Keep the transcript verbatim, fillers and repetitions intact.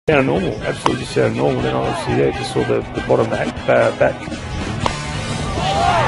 Sounded normal, absolutely just sounded normal. Then obviously, yeah, just saw the, the bottom back, uh, back.